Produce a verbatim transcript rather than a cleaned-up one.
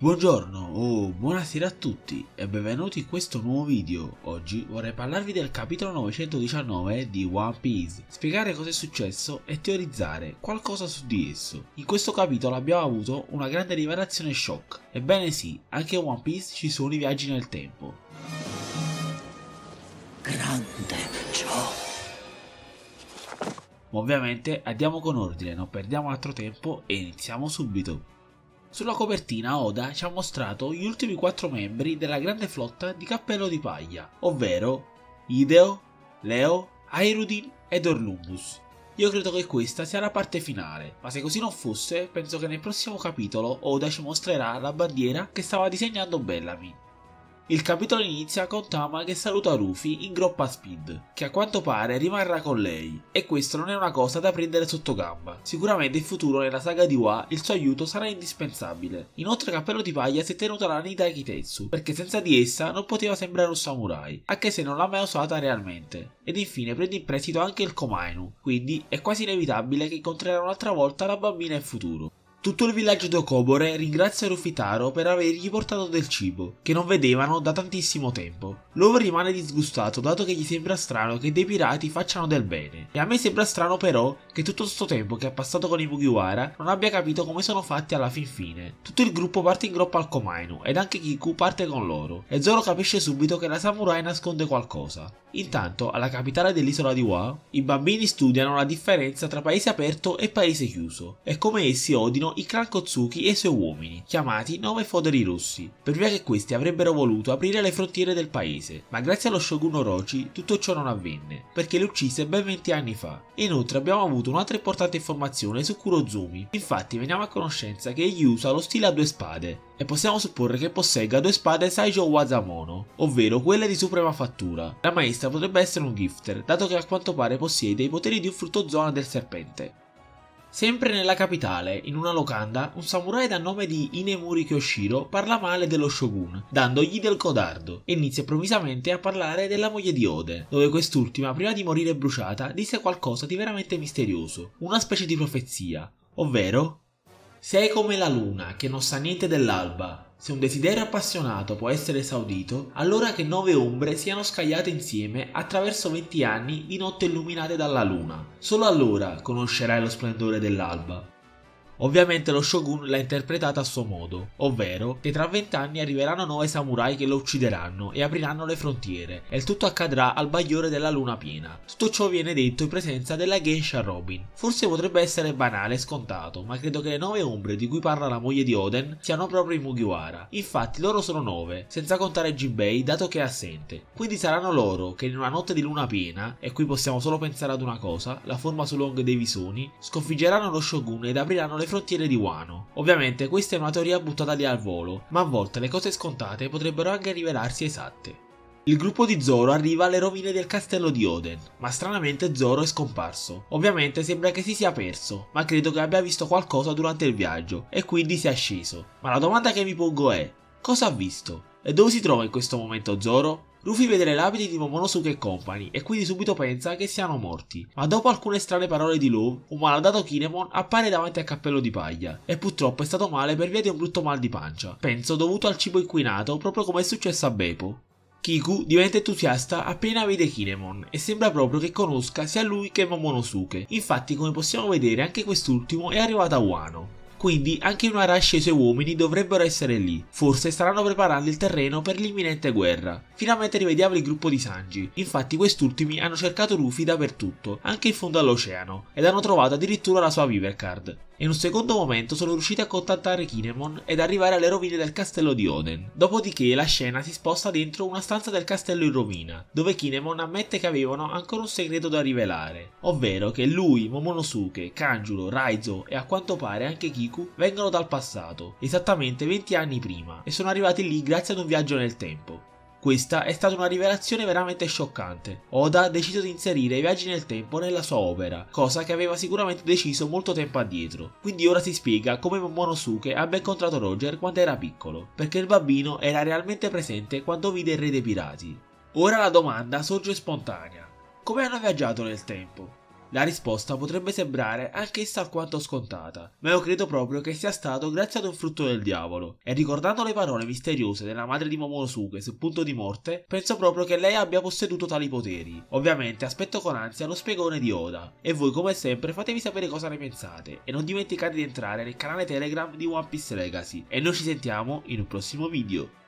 Buongiorno o buonasera a tutti e benvenuti in questo nuovo video. Oggi vorrei parlarvi del capitolo novecentodiciannove di One Piece, spiegare cosa è successo e teorizzare qualcosa su di esso. In questo capitolo abbiamo avuto una grande rivelazione shock. Ebbene sì, anche in One Piece ci sono i viaggi nel tempo. Grande ciò. Ma ovviamente andiamo con ordine, non perdiamo altro tempo e iniziamo subito. Sulla copertina Oda ci ha mostrato gli ultimi quattro membri della grande flotta di Cappello di Paglia, ovvero Hideo, Leo, Airudin ed Orlumbus. Io credo che questa sia la parte finale, ma se così non fosse, penso che nel prossimo capitolo Oda ci mostrerà la bandiera che stava disegnando Bellamy. Il capitolo inizia con Tama che saluta Rufy in groppa Speed, che a quanto pare rimarrà con lei, e questo non è una cosa da prendere sotto gamba. Sicuramente in futuro nella saga di Wa il suo aiuto sarà indispensabile. Inoltre Cappello di Paglia si è tenuta la Nidai Kitetsu, perché senza di essa non poteva sembrare un samurai, anche se non l'ha mai usata realmente. Ed infine prende in prestito anche il Komainu, quindi è quasi inevitabile che incontrerà un'altra volta la bambina in futuro. Tutto il villaggio di Okobore ringrazia Rufitaro per avergli portato del cibo, che non vedevano da tantissimo tempo. Love rimane disgustato dato che gli sembra strano che dei pirati facciano del bene. E a me sembra strano però che tutto questo tempo che ha passato con i Mugiwara non abbia capito come sono fatti alla fin fine. Tutto il gruppo parte in groppa al Komainu ed anche Kiku parte con loro. E Zoro capisce subito che la samurai nasconde qualcosa. Intanto, alla capitale dell'isola di Wa, i bambini studiano la differenza tra paese aperto e paese chiuso, e come essi odino i clan Kotsuki e i suoi uomini, chiamati Nove Foderi Rossi, per via che questi avrebbero voluto aprire le frontiere del paese, ma grazie allo shogun Orochi tutto ciò non avvenne, perché le uccise ben venti anni fa. Inoltre abbiamo avuto un'altra importante informazione su Kurozumi, infatti veniamo a conoscenza che egli usa lo stile a due spade, e possiamo supporre che possegga due spade Saijo Wazamono, ovvero quelle di suprema fattura. La maestra potrebbe essere un gifter, dato che a quanto pare possiede i poteri di un frutto zona del serpente. Sempre nella capitale, in una locanda, un samurai dal nome di Inemuri Kyoshiro parla male dello shogun, dandogli del codardo, e inizia improvvisamente a parlare della moglie di Oden, dove quest'ultima, prima di morire bruciata, disse qualcosa di veramente misterioso, una specie di profezia, ovvero: sei come la luna, che non sa niente dell'alba. Se un desiderio appassionato può essere esaudito, allora che nove ombre siano scagliate insieme attraverso venti anni di notte illuminate dalla luna. Solo allora conoscerai lo splendore dell'alba. Ovviamente lo shogun l'ha interpretata a suo modo, ovvero che tra vent'anni arriveranno nuovi samurai che lo uccideranno e apriranno le frontiere, e il tutto accadrà al bagliore della luna piena. Tutto ciò viene detto in presenza della geisha Robin. Forse potrebbe essere banale e scontato, ma credo che le nove ombre di cui parla la moglie di Oden siano proprio i Mugiwara. Infatti loro sono nove, senza contare Jinbei dato che è assente. Quindi saranno loro che in una notte di luna piena, e qui possiamo solo pensare ad una cosa, la forma Sulong dei visoni, sconfiggeranno lo shogun ed apriranno le frontiere di Wano. Ovviamente questa è una teoria buttata lì al volo, ma a volte le cose scontate potrebbero anche rivelarsi esatte. Il gruppo di Zoro arriva alle rovine del castello di Oden, ma stranamente Zoro è scomparso. Ovviamente sembra che si sia perso, ma credo che abbia visto qualcosa durante il viaggio e quindi sia sceso. Ma la domanda che mi pongo è: cosa ha visto? E dove si trova in questo momento Zoro? Rufy vede le lapidi di Momonosuke e compagni e quindi subito pensa che siano morti, ma dopo alcune strane parole di Love, un maladato Kinemon appare davanti al Cappello di Paglia e purtroppo è stato male per via di un brutto mal di pancia, penso dovuto al cibo inquinato proprio come è successo a Beppo. Kiku diventa entusiasta appena vede Kinemon e sembra proprio che conosca sia lui che Momonosuke, infatti come possiamo vedere anche quest'ultimo è arrivato a Wano. Quindi anche Inuarashi e i suoi uomini dovrebbero essere lì, forse staranno preparando il terreno per l'imminente guerra. Finalmente rivediamo il gruppo di Sanji, infatti quest'ultimi hanno cercato Rufy dappertutto, anche in fondo all'oceano, ed hanno trovato addirittura la sua Viver Card. E in un secondo momento sono riusciti a contattare Kinemon ed arrivare alle rovine del castello di Oden. Dopodiché la scena si sposta dentro una stanza del castello in rovina, dove Kinemon ammette che avevano ancora un segreto da rivelare, ovvero che lui, Momonosuke, Kanjuro, Raizo e a quanto pare anche Kiku vengono dal passato, esattamente venti anni prima, e sono arrivati lì grazie ad un viaggio nel tempo. Questa è stata una rivelazione veramente scioccante. Oda ha deciso di inserire i viaggi nel tempo nella sua opera, cosa che aveva sicuramente deciso molto tempo addietro. Quindi ora si spiega come Momonosuke abbia incontrato Roger quando era piccolo, perché il bambino era realmente presente quando vide il re dei pirati. Ora la domanda sorge spontanea: come hanno viaggiato nel tempo? La risposta potrebbe sembrare anch'essa alquanto scontata, ma io credo proprio che sia stato grazie ad un frutto del diavolo, e ricordando le parole misteriose della madre di Momonosuke sul punto di morte, penso proprio che lei abbia posseduto tali poteri. Ovviamente aspetto con ansia lo spiegone di Oda, e voi come sempre fatemi sapere cosa ne pensate, e non dimenticate di entrare nel canale Telegram di One Piece Legacy, e noi ci sentiamo in un prossimo video.